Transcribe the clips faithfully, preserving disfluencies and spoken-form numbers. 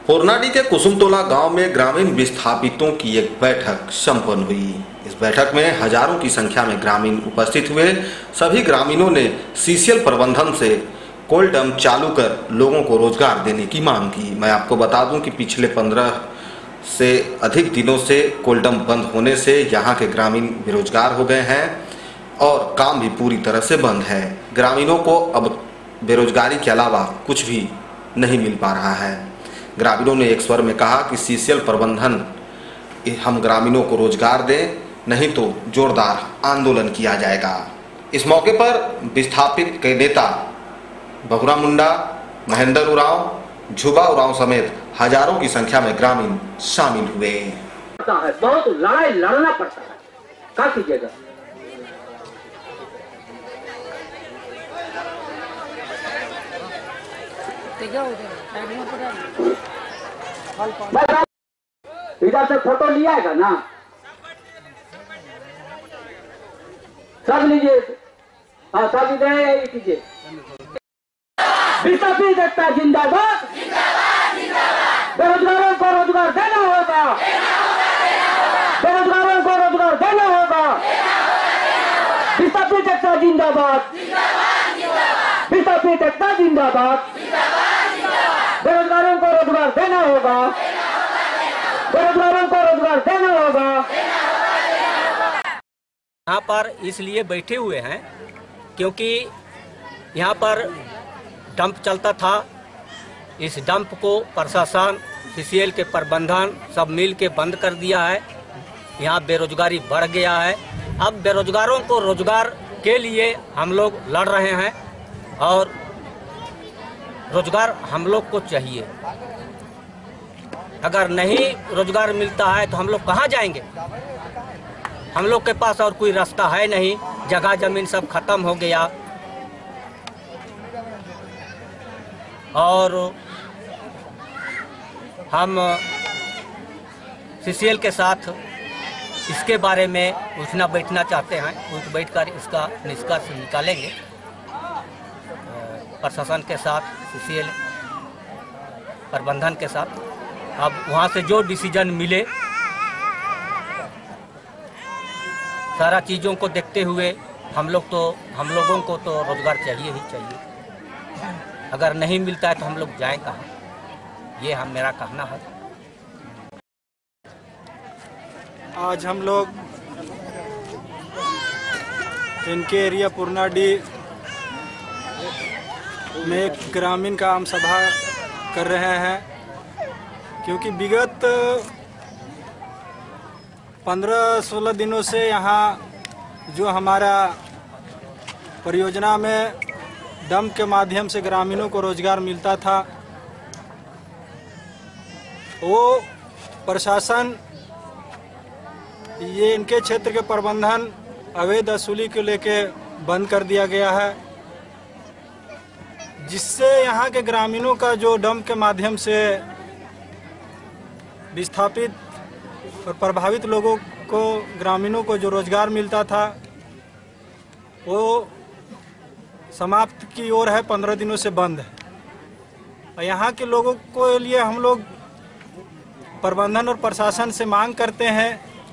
पोरनाडी के कुसुमटोला गांव में ग्रामीण विस्थापितों की एक बैठक संपन्न हुई। इस बैठक में हजारों की संख्या में ग्रामीण उपस्थित हुए। सभी ग्रामीणों ने सीसीएल प्रबंधन से कोल्डम चालू कर लोगों को रोजगार देने की मांग की। मैं आपको बता दूं कि पिछले पंद्रह से अधिक दिनों से कोल्डम बंद होने से यहाँ के ग्रामीण बेरोजगार हो गए हैं और काम भी पूरी तरह से बंद है। ग्रामीणों को अब बेरोजगारी के अलावा कुछ भी नहीं मिल पा रहा है। ग्रामीणों ने एक स्वर में कहा कि सीसीएल प्रबंधन हम ग्रामीणों को रोजगार दें, नहीं तो जोरदार आंदोलन किया जाएगा। इस मौके पर विस्थापित के नेता बहुरा मुंडा, महेंद्र उरांव, झुबा उरांव समेत हजारों की संख्या में ग्रामीण शामिल हुए। बहुत लड़ाई लड़ना पड़ता है, क्या कीजिएगा। इधर से फोटो लिया है ना, सब लीजिए। हाँ सब इधर कीजिए। विस्थापित एकता जिंदाबाद, बेरोजगारों को रोजगार देना होगा, बेरोजगारों को रोजगार देना होगा। विस्थापित एकता जिंदाबाद, विस्थापित एकता जिंदाबाद, बेरोजगारों को रोजगार देना होगा, बेरोजगारों को रोजगार देना होगा। यहाँ पर इसलिए बैठे हुए हैं क्योंकि यहाँ पर डंप चलता था। इस डंप को प्रशासन, सीसीएल के प्रबंधन सब मिल के बंद कर दिया है। यहाँ बेरोजगारी बढ़ गया है। अब बेरोजगारों को रोजगार के लिए हम लोग लड़ रहे हैं और रोजगार हम लोग को चाहिए। अगर नहीं रोजगार मिलता है तो हम लोग कहाँ जाएंगे। हम लोग के पास और कोई रास्ता है नहीं, जगह जमीन सब खत्म हो गया। और हम सीसीएल के साथ इसके बारे में उठना बैठना चाहते हैं। उठ बैठकर इसका निष्कर्ष निकालेंगे प्रशासन के साथ, सीसीएल प्रबंधन के साथ। अब वहाँ से जो डिसीजन मिले, सारा चीज़ों को देखते हुए हम लोग तो हम लोगों को तो रोजगार चाहिए ही चाहिए। अगर नहीं मिलता है तो हम लोग जाएं कहाँ, ये हम मेरा कहना है। आज हम लोग इनके एरिया पोरनाडी में एक ग्रामीण का आम सभा कर रहे हैं क्योंकि विगत पंद्रह सोलह दिनों से यहाँ जो हमारा परियोजना में डंप के माध्यम से ग्रामीणों को रोजगार मिलता था, वो प्रशासन, ये इनके क्षेत्र के प्रबंधन अवैध वसूली को लेके बंद कर दिया गया है, जिससे यहाँ के ग्रामीणों का जो डंप के माध्यम से विस्थापित और प्रभावित लोगों को, ग्रामीणों को जो रोजगार मिलता था, वो समाप्त की ओर है, पंद्रह दिनों से बंद है। और यहाँ के लोगों को लिए हम लोग प्रबंधन और प्रशासन से मांग करते हैं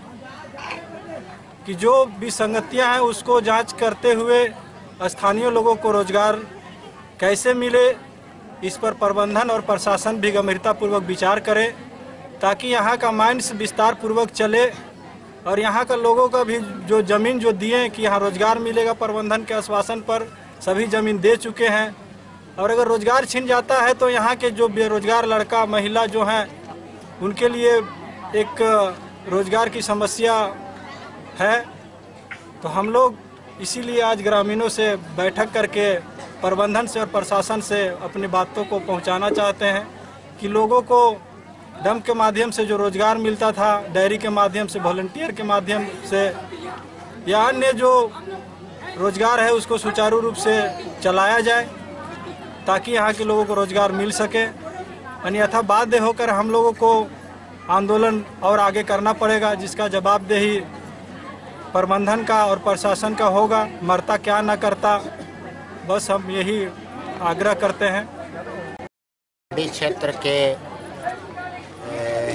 कि जो विसंगतियाँ हैं उसको जांच करते हुए स्थानीय लोगों को रोजगार कैसे मिले, इस पर प्रबंधन और प्रशासन भी गंभीरतापूर्वक विचार करे, ताकि यहाँ का माइंस विस्तार पूर्वक चले और यहाँ का लोगों का भी जो ज़मीन जो दिए कि यहाँ रोजगार मिलेगा, प्रबंधन के आश्वासन पर सभी ज़मीन दे चुके हैं। और अगर रोजगार छिन जाता है तो यहाँ के जो बेरोजगार लड़का महिला जो हैं उनके लिए एक रोजगार की समस्या है। तो हम लोग इसीलिए आज ग्रामीणों से बैठक करके प्रबंधन से और प्रशासन से अपनी बातों को पहुंचाना चाहते हैं कि लोगों को डंप के माध्यम से जो रोजगार मिलता था, डेयरी के माध्यम से, वॉलंटियर के माध्यम से या अन्य जो रोजगार है उसको सुचारू रूप से चलाया जाए ताकि यहाँ के लोगों को रोजगार मिल सके। अन्यथा बाध्य होकर हम लोगों को आंदोलन और आगे करना पड़ेगा, जिसका जवाबदेही प्रबंधन का और प्रशासन का होगा। मरता क्या न करता, बस हम यही आग्रह करते हैं। क्षेत्र के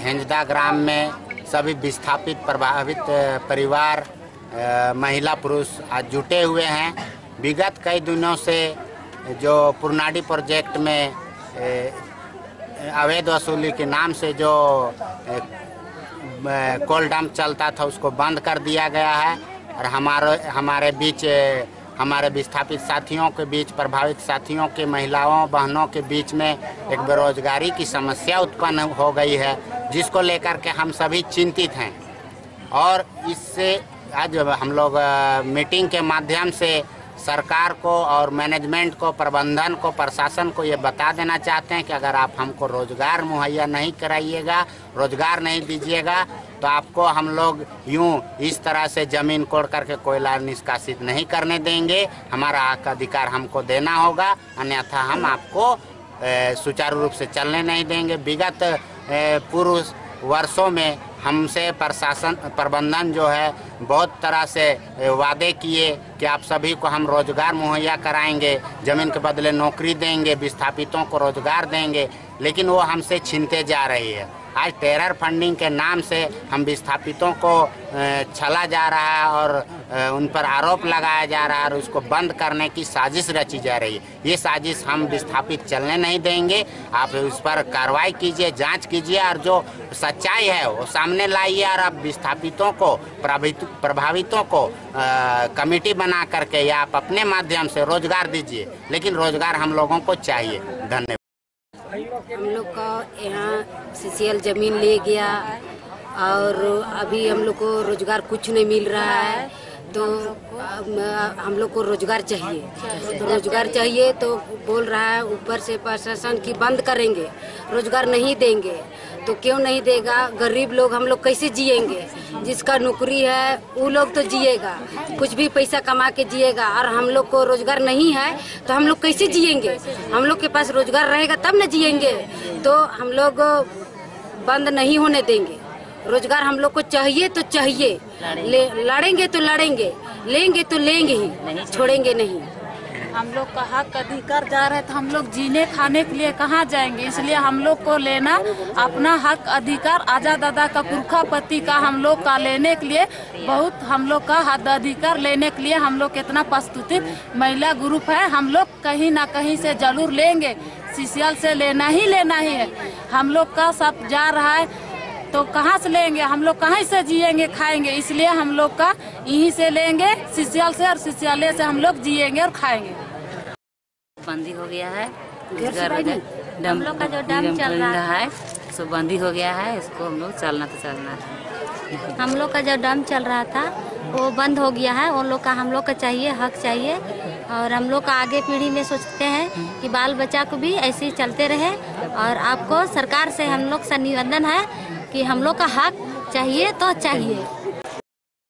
हेंजदा ग्राम में सभी विस्थापित प्रभावित परिवार, महिला पुरुष आज जुटे हुए हैं। विगत कई दिनों से जो पुरनाडी प्रोजेक्ट में अवैध वसूली के नाम से जो कोल डंप चलता था उसको बंद कर दिया गया है और हमारे हमारे बीच हमारे विस्थापित साथियों के बीच, प्रभावित साथियों के महिलाओं बहनों के बीच में एक बेरोजगारी की समस्या उत्पन्न हो गई है, जिसको लेकर के हम सभी चिंतित हैं। और इससे आज हम लोग मीटिंग के माध्यम से सरकार को और मैनेजमेंट को, प्रबंधन को, प्रशासन को ये बता देना चाहते हैं कि अगर आप हमको रोजगार मुहैया नहीं कराइएगा, रोजगार नहीं दीजिएगा, तो आपको हम लोग यूं इस तरह से जमीन कोड़ करके कोयला निष्कासित नहीं करने देंगे। हमारा हक अधिकार हमको देना होगा, अन्यथा हम आपको सुचारू रूप से चलने नहीं देंगे। विगत पूर्व वर्षों में हमसे प्रशासन प्रबंधन जो है बहुत तरह से वादे किए कि आप सभी को हम रोजगार मुहैया कराएंगे, ज़मीन के बदले नौकरी देंगे, विस्थापितों को रोजगार देंगे, लेकिन वो हमसे छीनते जा रही है। आज टेरर फंडिंग के नाम से हम विस्थापितों को छला जा रहा है और उन पर आरोप लगाया जा रहा है और उसको बंद करने की साजिश रची जा रही है। ये साजिश हम विस्थापित चलने नहीं देंगे। आप उस पर कार्रवाई कीजिए, जांच कीजिए और जो सच्चाई है वो सामने लाइए और आप विस्थापितों को, प्रभावितों को आ, कमेटी बना करके या आप अपने माध्यम से रोजगार दीजिए, लेकिन रोजगार हम लोगों को चाहिए। धन्यवाद। हम लोग का यहाँ सीसीएल ज़मीन ले गया और अभी हम लोग को रोजगार कुछ नहीं मिल रहा है, तो हम लोग को रोजगार चाहिए। तो रोजगार चाहिए तो बोल रहा है ऊपर से प्रशासन की बंद करेंगे, रोजगार नहीं देंगे। तो क्यों नहीं देगा? गरीब लोग हम लोग कैसे जिएंगे? जिसका नौकरी है वो लोग तो जिएगा, कुछ भी पैसा कमा के जिएगा, और हम लोग को रोजगार नहीं है तो हम लोग कैसे जिएंगे? हम लोग के पास रोजगार रहेगा तब न जिएंगे। तो हम लोग बंद नहीं होने देंगे। रोजगार हम लोग को चाहिए तो चाहिए, ले लड़ेंगे तो लड़ेंगे, लेंगे तो लेंगे ही, छोड़ेंगे नहीं। हम लोग का हक अधिकार जा रहा है तो हम लोग जीने खाने के लिए कहाँ जाएंगे? इसलिए हम लोग को लेना अपना हक अधिकार, आजाद दादा का पुरखापति का हम लोग का लेने के लिए बहुत, हम लोग का हक अधिकार लेने के लिए हम लोग कितना प्रस्तुति महिला ग्रुप है। हम लोग कहीं ना कहीं से जरूर लेंगे, सीसीएल से लेना ही लेना ही है। हम लोग का सब जा रहा है तो कहाँ से लेंगे? हम लोग कहाँ से जिएंगे खाएंगे? इसलिए हम लोग का यहीं से लेंगे, सीसीएल से, और सीसीएल से हम लोग जिएंगे और खाएंगे। बंदी हो गया है, हम लोग का जो डम चल रहा है सो बंदी हो गया है, इसको हम लोग चलना तो चलना है। हम लोग का जो डम चल रहा था वो बंद हो गया है। उन लोग का हम लोग का चाहिए, हक चाहिए, और हम लोग का आगे पीढ़ी में सोचते हैं कि बाल बच्चा को भी ऐसे ही चलते रहे। और आपको सरकार से हम लोग से निवेदन है कि हम लोग का हक चाहिए तो चाहिए।